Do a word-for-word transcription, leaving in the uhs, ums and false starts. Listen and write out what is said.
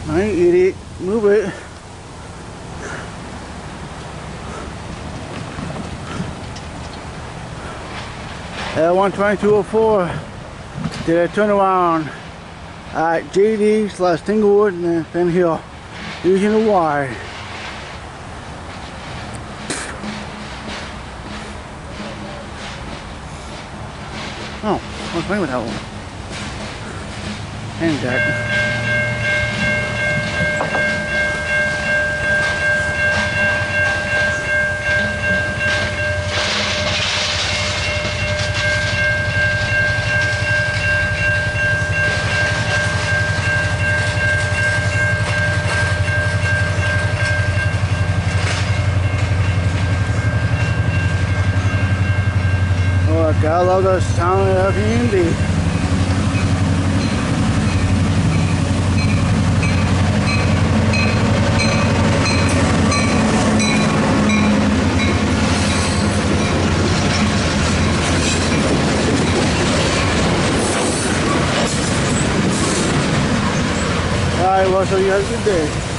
I ain't idiot. Move it. L one twenty-two oh four did a turnaround at J D slash Tinglewood and then Hill using the Y. Oh, I was playing with that one. And Jack. Oh, I love the sound of Indy. Alright, well, so you have a good day.